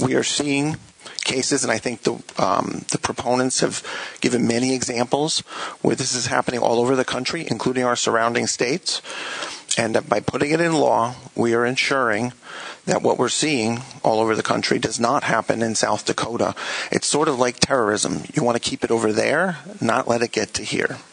We are seeing cases, and I think the proponents have given many examples where this is happening all over the country, including our surrounding states. And by putting it in law, we are ensuring that what we're seeing all over the country does not happen in South Dakota. It's sort of like terrorism. You want to keep it over there, not let it get to here.